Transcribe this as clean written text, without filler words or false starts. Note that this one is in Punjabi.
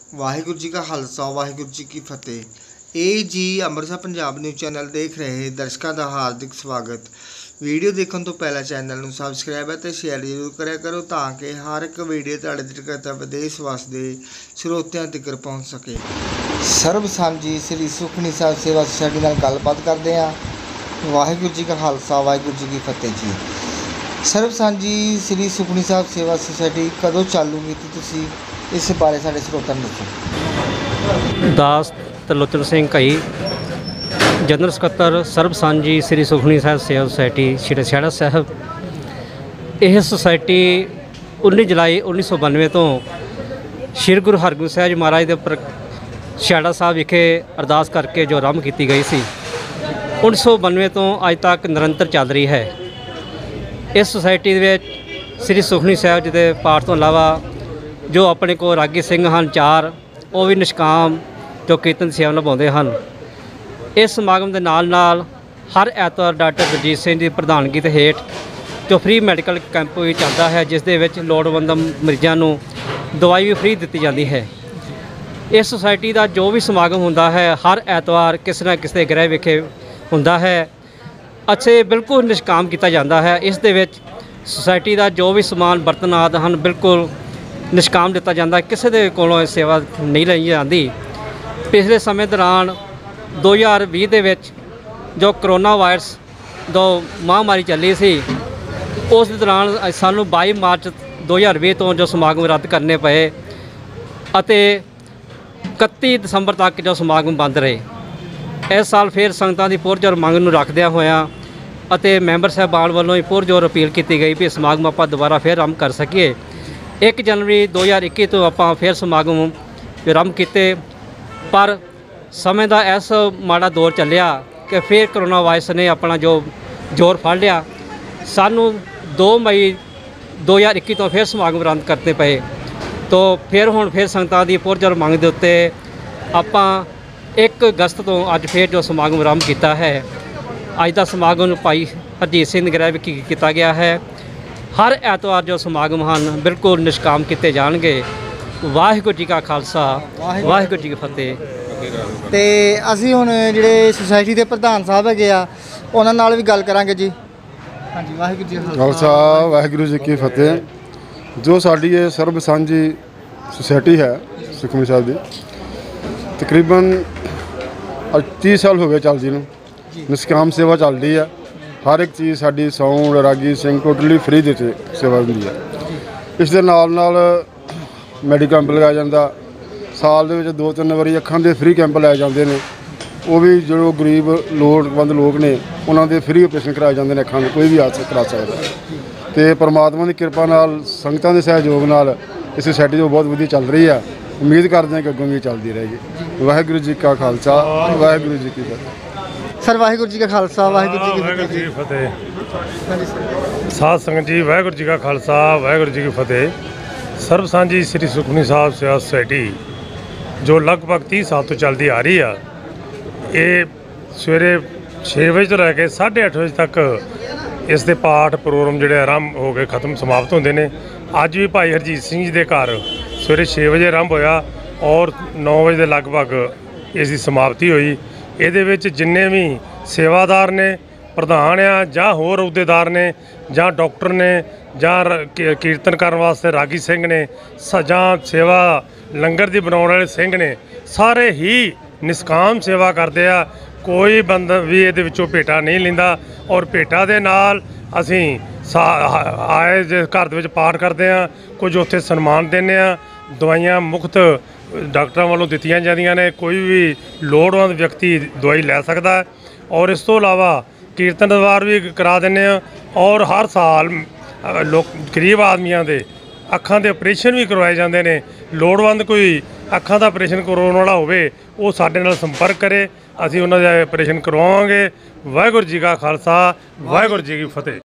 वाहिगुरू जी का खालसा वाहिगुरू जी की फतेह। ਇਹ ਜੀ ਅੰਮ੍ਰਿਤਸਰ ਪੰਜਾਬ ਨਿਊਜ਼ ਚੈਨਲ ਦੇਖ ਰਹੇ ਦਰਸ਼ਕਾਂ ਦਾ ਹਾਰਦਿਕ ਸਵਾਗਤ। ਵੀਡੀਓ ਦੇਖਣ ਤੋਂ ਪਹਿਲਾਂ ਚੈਨਲ ਨੂੰ ਸਬਸਕ੍ਰਾਈਬ ਅਤੇ ਸ਼ੇਅਰ ਜ਼ਰੂਰ ਕਰਿਆ ਕਰੋ ਤਾਂ ਕਿ ਹਰ ਇੱਕ ਵੀਡੀਓ ਤੁਹਾਡੇ ਤੱਕ ਵਿਦੇਸ਼ ਵਸਦੇ ਸਰੋਤਿਆਂ ਤੱਕ ਪਹੁੰਚ ਸਕੇ। ਸਰਬ ਸਾਂਝੀ ਸ੍ਰੀ ਸੁਖਮਨੀ ਸਾਹਿਬ ਸੇਵਾ ਸੁਸਾਇਟੀ ਨਾਲ ਗੱਲਬਾਤ ਕਰਦੇ ਹਾਂ। ਵਾਹਿਗੁਰੂ ਜੀ ਕਾ ਖਾਲਸਾ ਵਾਹਿਗੁਰੂ ਜੀ ਕੀ ਫਤਿਹ ਜੀ। ਸਰਬ ਸਾਂਝੀ ਸ੍ਰੀ ਸੁਖਮਨੀ ਸਾਹਿਬ ਸੇਵਾ ਸੁਸਾਇਟੀ ਕਦੋਂ ਚਾਲੂ ਕੀਤੀ ਤੁਸੀਂ ਇਸ ਬਾਰੇ ਸਾਡੇ ਸਰੋਤਿਆਂ ਨੂੰ ਦੱਸੋ। दास त्रिलोचन सिंह कई जनरल ਸਕੱਤਰ ਸਰਬ ਸਾਂਝੀ ਸ੍ਰੀ ਸੁਖਮਨੀ ਸਾਹਿਬ ਸੇਵਾ ਸੁਸਾਇਟੀ ਸ਼੍ਰੀ ਸਿਆੜਾ ਸਾਹਿਬ। ਇਹ ਸੁਸਾਇਟੀ 19 ਜੁਲਾਈ 1992 ਤੋਂ ਸ਼੍ਰੀ ਗੁਰੂ ਹਰਗੋਬਿੰਦ ਸਾਹਿਬ ਜੀ ਮਹਾਰਾਜ ਦੇ ਉੱਪਰ ਸਿਆੜਾ ਸਾਹਿਬ ਵਿਖੇ ਅਰਦਾਸ ਕਰਕੇ ਜੋ ਆਰੰਭ ਕੀਤੀ ਗਈ ਸੀ 1992 ਤੋਂ ਅੱਜ ਤੱਕ ਨਿਰੰਤਰ ਚੱਲ ਰਹੀ ਹੈ। ਇਸ ਸੁਸਾਇਟੀ ਦੇ ਵਿੱਚ ਸ੍ਰੀ ਸੁਖਮਨੀ ਸਾਹਿਬ ਜੀ ਦੇ ਪਾਠ ਤੋਂ ਇਲਾਵਾ ਜੋ ਆਪਣੇ ਕੋਲ ਰਾਗੀ ਸਿੰਘ ਹਨ 4 ਉਹ ਵੀ ਨਿਸ਼ਕਾਮ ਜੋ ਕੀਰਤਨ ਸੇਵਾ ਨਿਭਾਉਂਦੇ ਹਨ। ਇਸ ਸਮਾਗਮ ਦੇ ਨਾਲ ਹਰ ਐਤਵਾਰ ਡਾਕਟਰ ਬਲਜੀਤ ਸਿੰਘ ਦੀ ਪ੍ਰਧਾਨਗੀ ਦੇ ਹੇਠ ਜੋ ਫ੍ਰੀ ਮੈਡੀਕਲ ਕੈਂਪ ਵੀ ਚੱਲਦਾ ਹੈ, ਜਿਸ ਦੇ ਵਿੱਚ ਲੋੜਵੰਦ ਮਰੀਜ਼ਾਂ ਨੂੰ ਦਵਾਈ ਵੀ ਫ੍ਰੀ ਦਿੱਤੀ ਜਾਂਦੀ ਹੈ। ਇਸ ਸੁਸਾਇਟੀ ਦਾ ਜੋ ਵੀ ਸਮਾਗਮ ਹੁੰਦਾ ਹੈ ਹਰ ਐਤਵਾਰ ਕਿਸੇ ਨਾ ਕਿਸੇ ਗ੍ਰਹਿ ਵਿਖੇ ਹੁੰਦਾ ਹੈ। ਅੱਛੇ ਬਿਲਕੁਲ ਨਿਸ਼ਕਾਮ ਕੀਤਾ ਜਾਂਦਾ ਹੈ। ਇਸ ਦੇ ਵਿੱਚ ਸੁਸਾਇਟੀ ਦਾ ਜੋ ਵੀ ਸਮਾਨ ਬਰਤਨ ਆਦਿ ਹਨ ਬਿਲਕੁਲ ਨਿਸ਼ਕਾਮ ਦਿੱਤਾ ਜਾਂਦਾ, ਕਿਸੇ ਦੇ ਕੋਲੋਂ ਇਹ ਸੇਵਾ ਨਹੀਂ ਲਈ ਜਾਂਦੀ। ਪਿਛਲੇ ਸਮੇਂ ਦੌਰਾਨ 2020 ਦੇ ਵਿੱਚ ਜੋ ਕਰੋਨਾ ਵਾਇਰਸ ਜੋ ਮਹਾਂਮਾਰੀ ਚੱਲੀ ਸੀ ਉਸ ਦੇ ਦੌਰਾਨ ਸਾਨੂੰ 22 ਮਾਰਚ 2020 ਤੋਂ ਜੋ ਸਮਾਗਮ ਰੱਦ ਕਰਨੇ ਪਏ ਅਤੇ 31 ਦਸੰਬਰ ਤੱਕ ਜੋ ਸਮਾਗਮ ਬੰਦ ਰਹੇ। ਇਸ ਸਾਲ ਫਿਰ ਸੰਗਤਾਂ ਦੀ ਪੁਰਜੋਰ ਮੰਗ ਨੂੰ ਰੱਖਦਿਆਂ ਹੋਇਆਂ ਅਤੇ ਮੈਂਬਰ ਸਾਹਿਬਾਨ ਵੱਲੋਂ ਹੀ ਪੁਰਜੋਰ ਅਪੀਲ ਕੀਤੀ ਗਈ ਵੀ ਸਮਾਗਮ ਆਪਾਂ ਦੁਬਾਰਾ ਫਿਰ ਆਰੰਭ ਕਰ ਸਕੀਏ। 1 ਜਨਵਰੀ 2021 ਤੋਂ ਆਪਾਂ ਫਿਰ ਸਮਾਗਮ ਆਰੰਭ ਕੀਤੇ, ਪਰ ਸਮੇਂ ਦਾ ਐਸ ਮਾੜਾ ਦੌਰ ਚੱਲਿਆ ਕਿ ਫਿਰ ਕਰੋਨਾ ਵਾਇਰਸ ਨੇ ਆਪਣਾ ਜੋ ਜ਼ੋਰ ਫੜ ਲਿਆ। ਸਾਨੂੰ 2 ਮਈ 2021 ਤੋਂ ਫਿਰ ਸਮਾਗਮ ਰੱਦ ਕਰਨੇ ਪਏ। ਤੋ ਫਿਰ ਹੁਣ ਫਿਰ ਸੰਗਤਾਂ ਦੀ ਪੁਰਜੋਰ ਮੰਗ ਦੇ ਉੱਤੇ ਆਪਾਂ 1 ਅਗਸਤ ਤੋਂ ਅੱਜ ਫਿਰ ਜੋ ਸਮਾਗਮ ਆਰੰਭ ਕੀਤਾ ਹੈ। ਅੱਜ ਦਾ ਸਮਾਗਮ ਭਾਈ ਹਰਜੀਤ ਸਿੰਘ ਗ੍ਰਹਿ ਵਿਖੇ ਕੀਤਾ ਗਿਆ ਹੈ। ਹਰ ਐਤਵਾਰ ਜੋ ਸਮਾਗਮ ਹਨ ਬਿਲਕੁਲ ਨਿਸ਼ਕਾਮ ਕੀਤੇ ਜਾਣਗੇ। ਵਾਹਿਗੁਰੂ ਜੀ ਕਾ ਖਾਲਸਾ ਵਾਹਿਗੁਰੂ ਜੀ ਕੀ ਫਤਿਹ। ਤੇ ਅਸੀਂ ਹੁਣ ਜਿਹੜੇ ਸੁਸਾਇਟੀ ਦੇ ਪ੍ਰਧਾਨ ਸਾਹਿਬ ਹੈਗੇ ਆ ਉਹਨਾਂ ਨਾਲ ਵੀ ਗੱਲ ਕਰਾਂਗੇ ਜੀ। ਹਾਂਜੀ, ਵਾਹਿਗੁਰੂ ਜੀ ਕਾ ਖਾਲਸਾ ਵਾਹਿਗੁਰੂ ਜੀ ਕੀ ਫਤਿਹ। ਜੋ ਸਾਡੀ ਇਹ ਸਰਬ ਸਾਂਝੀ ਸੁਸਾਇਟੀ ਹੈ ਸੁਖਮਨੀ ਸਾਹਿਬ ਦੀ, ਤਕਰੀਬਨ 30 ਸਾਲ ਹੋ ਗਏ ਚੱਲਦੀ ਨੂੰ। ਨਿਸ਼ਕਾਮ ਸੇਵਾ ਚੱਲਦੀ ਆ। ਹਰ ਇੱਕ ਚੀਜ਼ ਸਾਡੀ ਸਾਊਂਡ ਰਾਗੀ ਸਿੰਘ ਟੋਟਲੀ ਫ੍ਰੀ ਦੇ ਤੇ ਸੇਵਾ ਹੁੰਦੀ ਹੈ। ਇਸ ਦੇ ਨਾਲ ਮੈਡੀਕਲ ਕੈਂਪ ਲਗਾਇਆ ਜਾਂਦਾ। ਸਾਲ ਦੇ ਵਿੱਚ 2-3 ਵਾਰੀ ਅੱਖਾਂ ਦੇ ਫ੍ਰੀ ਕੈਂਪ ਲਾਏ ਜਾਂਦੇ ਨੇ। ਉਹ ਵੀ ਜੋ ਗਰੀਬ ਲੋੜਵੰਦ ਲੋਕ ਨੇ ਉਹਨਾਂ ਦੇ ਫ੍ਰੀ ਆਪਰੇਸ਼ਨ ਕਰਾਏ ਜਾਂਦੇ ਨੇ ਅੱਖਾਂ ਦੇ, ਕੋਈ ਵੀ ਆ ਕਰਾ ਸਕਦਾ। ਅਤੇ ਪਰਮਾਤਮਾ ਦੀ ਕਿਰਪਾ ਨਾਲ ਸੰਗਤਾਂ ਦੇ ਸਹਿਯੋਗ ਨਾਲ ਇਸ ਸੁਸਾਇਟੀ ਜੋ ਬਹੁਤ ਵਧੀਆ ਚੱਲ ਰਹੀ ਆ। ਉਮੀਦ ਕਰਦੇ ਹਾਂ ਕਿ ਅੱਗੋਂ ਵੀ ਚੱਲਦੀ ਰਹੇਗੀ। ਵਾਹਿਗੁਰੂ ਜੀ ਕਾ ਖਾਲਸਾ ਵਾਹਿਗੁਰੂ ਜੀ ਕੀ ਫਤਿਹ। ਸਰ ਵਾਹਿਗੁਰੂ ਜੀ ਕਾ ਖਾਲਸਾ ਵਾਹਿਗੁਰੂ ਜੀ ਕੀ ਫਤਿਹ। ਹਾਂਜੀ ਸਰ। ਸਾਧ ਸੰਗਤ ਜੀ, ਵਾਹਿਗੁਰੂ ਜੀ ਕਾ ਖਾਲਸਾ ਵਾਹਿਗੁਰੂ ਜੀ ਕੀ ਫਤਿਹ। ਸਰਬ ਸਾਂਝੀ ਸ੍ਰੀ ਸੁਖਮਨੀ ਸਾਹਿਬ ਸੇਵਾ ਸੁਸਾਇਟੀ ਜੋ ਲਗਭਗ 30 ਸਾਲ ਤੋਂ ਚੱਲਦੀ ਆ ਰਹੀ ਆ, ਇਹ ਸਵੇਰੇ 6 ਵਜੇ ਤੋਂ ਲੈ ਕੇ 8:30 ਵਜੇ ਤੱਕ ਇਸ ਦੇ ਪਾਠ ਪ੍ਰੋਗਰਾਮ ਜਿਹੜੇ ਆਰੰਭ ਹੋ ਗਏ ਖਤਮ ਸਮਾਪਤ ਹੁੰਦੇ ਨੇ। ਅੱਜ ਵੀ ਭਾਈ ਹਰਜੀਤ ਸਿੰਘ ਜੀ ਦੇ ਘਰ ਸਵੇਰੇ 6 ਵਜੇ ਆਰੰਭ ਹੋਇਆ ਔਰ 9 ਵਜੇ ਦੇ ਲਗਭਗ ਇਸ ਦੀ ਸਮਾਪਤੀ ਹੋਈ। ਇਹਦੇ ਵਿੱਚ ਜਿੰਨੇ ਵੀ ਸੇਵਾਦਾਰ ਨੇ, ਪ੍ਰਧਾਨ ਆ ਜਾਂ ਹੋਰ ਅਹੁਦੇਦਾਰ ਨੇ ਜਾਂ ਡਾਕਟਰ ਨੇ ਜਾਂ ਕੀਰਤਨ ਕਰਨ ਵਾਸਤੇ ਰਾਗੀ ਸਿੰਘ ਨੇ ਜਾਂ ਸੇਵਾ ਲੰਗਰ ਦੀ ਬਣਾਉਣ ਵਾਲੇ ਸਿੰਘ ਨੇ, ਸਾਰੇ ਹੀ ਨਿਸ਼ਕਾਮ ਸੇਵਾ ਕਰਦੇ ਆ। ਕੋਈ ਬੰਦਾ ਵੀ ਇਹਦੇ ਵਿੱਚੋਂ ਭੇਟਾ ਨਹੀਂ ਲੈਂਦਾ ਔਰ ਭੇਟਾ ਦੇ ਨਾਲ ਅਸੀਂ ਆਏ ਜੇ ਘਰ ਦੇ ਵਿੱਚ ਪਾਠ ਕਰਦੇ ਹਾਂ, ਕੁਝ ਉੱਥੇ ਸਨਮਾਨ ਦਿੰਦੇ ਹਾਂ। ਦਵਾਈਆਂ ਮੁਫਤ ਡਾਕਟਰਾਂ ਵੱਲੋਂ ਦਿੱਤੀਆਂ ਜਾਂਦੀਆਂ ਨੇ। ਕੋਈ ਵੀ ਲੋੜਵੰਦ ਵਿਅਕਤੀ ਦਵਾਈ ਲੈ ਸਕਦਾ ਹੈ ਔਰ ਇਸ ਤੋਂ ਇਲਾਵਾ ਕੀਰਤਨ ਦਰਬਾਰ ਵੀ ਕਰਾ ਦਿੰਦੇ ਹਾਂ ਔਰ ਹਰ ਸਾਲ ਗਰੀਬ ਆਦਮੀਆਂ ਦੇ ਅੱਖਾਂ ਦੇ ਆਪਰੇਸ਼ਨ ਵੀ ਕਰਵਾਏ ਜਾਂਦੇ ਨੇ। ਲੋੜਵੰਦ ਕੋਈ ਅੱਖਾਂ ਦਾ ਆਪਰੇਸ਼ਨ ਕਰਵਾਉਣ ਵਾਲਾ ਹੋਵੇ ਉਹ ਸਾਡੇ ਨਾਲ ਸੰਪਰਕ ਕਰੇ, ਅਸੀਂ ਉਹਨਾਂ ਦਾ ਆਪਰੇਸ਼ਨ ਕਰਵਾਵਾਂਗੇ। ਵਾਹਿਗੁਰੂ ਜੀ ਕਾ ਖਾਲਸਾ ਵਾਹਿਗੁਰੂ ਜੀ ਕੀ ਫਤਿਹ।